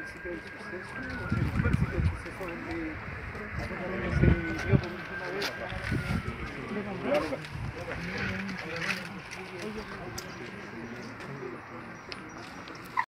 principio del suceso, el principio del suceso donde se dio por última vez.